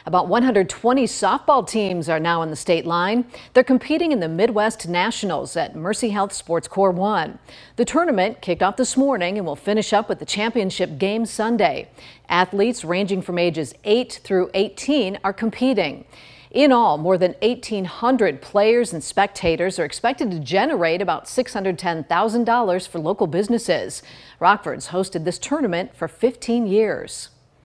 About 120 softball teams are now in the state line. They're competing in the Midwest Nationals at Mercy Health Sportscore 1. The tournament kicked off this morning and will finish up with the championship game Sunday. Athletes ranging from ages 8 through 18 are competing. In all, more than 1,800 players and spectators are expected to generate about $610,000 for local businesses. Rockford's hosted this tournament for 15 years.